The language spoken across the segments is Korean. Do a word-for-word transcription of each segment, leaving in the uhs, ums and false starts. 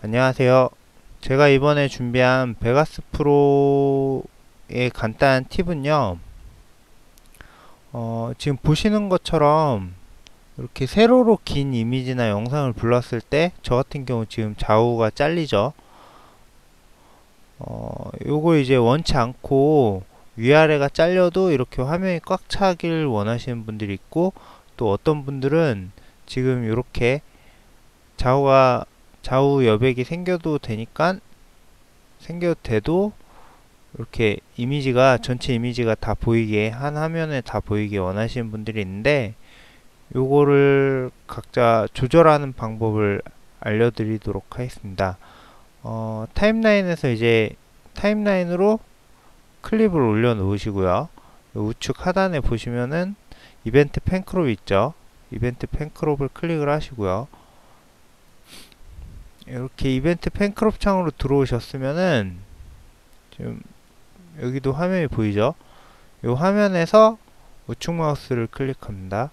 안녕하세요. 제가 이번에 준비한 베가스 프로의 간단한 팁은요, 어, 지금 보시는 것처럼 이렇게 세로로 긴 이미지나 영상을 불렀을 때 저 같은 경우 지금 좌우가 잘리죠. 어, 요걸 이제 원치 않고 위아래가 잘려도 이렇게 화면이 꽉 차길 원하시는 분들이 있고, 또 어떤 분들은 지금 이렇게 좌우가 좌우 여백이 생겨도 되니까 생겨도 돼도 이렇게 이미지가 전체 이미지가 다 보이게 한 화면에 다 보이게 원하시는 분들이 있는데, 요거를 각자 조절하는 방법을 알려드리도록 하겠습니다. 어, 타임라인에서 이제 타임라인으로 클립을 올려 놓으시고요. 우측 하단에 보시면은 이벤트 팬크롭 있죠. 이벤트 팬크롭을 클릭을 하시고요. 이렇게 이벤트 팬크롭 창으로 들어오셨으면은 지금 여기도 화면이 보이죠? 이 화면에서 우측 마우스를 클릭합니다.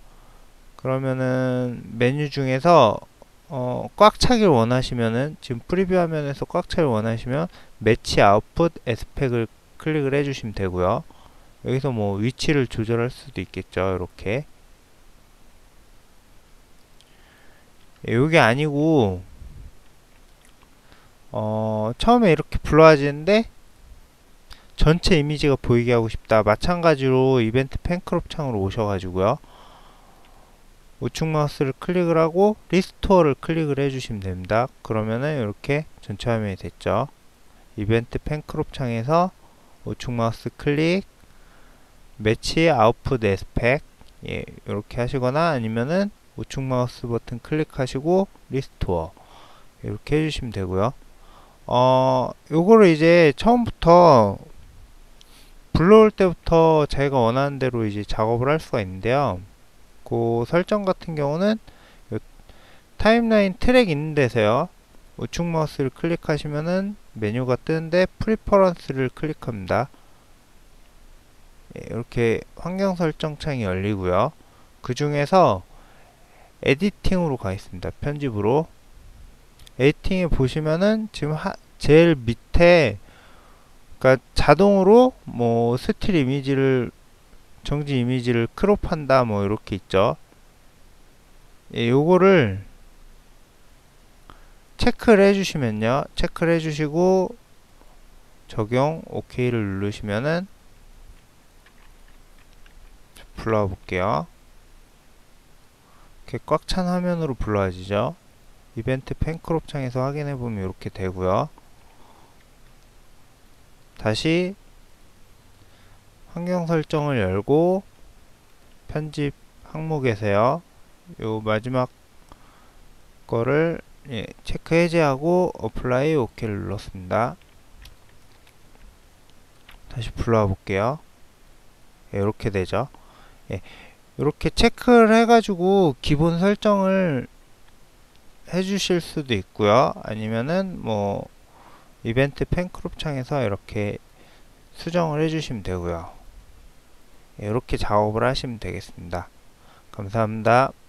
그러면은 메뉴 중에서 어, 꽉 차길 원하시면은 지금 프리뷰 화면에서 꽉 차길 원하시면 매치 아웃풋 에스펙을 클릭을 해주시면 되고요. 여기서 뭐 위치를 조절할 수도 있겠죠. 이렇게 이게 아니고 어, 처음에 이렇게 불러와지는데 전체 이미지가 보이게 하고 싶다. 마찬가지로 이벤트 팬크롭 창으로 오셔가지고요. 우측 마우스를 클릭을 하고 리스토어를 클릭을 해주시면 됩니다. 그러면은 이렇게 전체 화면이 됐죠. 이벤트 팬크롭 창에서 우측 마우스 클릭, 매치 아웃풋 에스펙, 예, 이렇게 하시거나 아니면은 우측 마우스 버튼 클릭하시고 리스토어 이렇게 해주시면 되고요. 어, 요거를 이제 처음부터 불러올 때부터 자기가 원하는 대로 이제 작업을 할 수가 있는데요. 그 설정 같은 경우는 타임라인 트랙 있는 데서요. 우측 마우스를 클릭하시면은 메뉴가 뜨는데 프리퍼런스를 클릭합니다. 이렇게 환경 설정 창이 열리고요. 그 중에서 에디팅으로 가겠습니다. 편집으로. 에디팅에 보시면은 지금 하, 제일 밑에 그러니까 자동으로 뭐 스틸 이미지를 정지 이미지를 크롭한다 뭐 이렇게 있죠. 예, 요거를 체크를 해주시면요. 체크를 해주시고 적용 오케이를 누르시면은 불러와 볼게요. 이렇게 꽉 찬 화면으로 불러와지죠. 이벤트 팬크롭 창에서 확인해 보면 이렇게 되고요. 다시 환경 설정을 열고 편집 항목에서요. 요 마지막 거를 예, 체크 해제하고 어플라이 오케이를 눌렀습니다. 다시 불러와 볼게요. 예, 이렇게 되죠. 예, 이렇게 체크를 해가지고 기본 설정을 해주실 수도 있고요. 아니면은 뭐 이벤트 팬크롭 창에서 이렇게 수정을 해주시면 되고요. 예, 이렇게 작업을 하시면 되겠습니다. 감사합니다.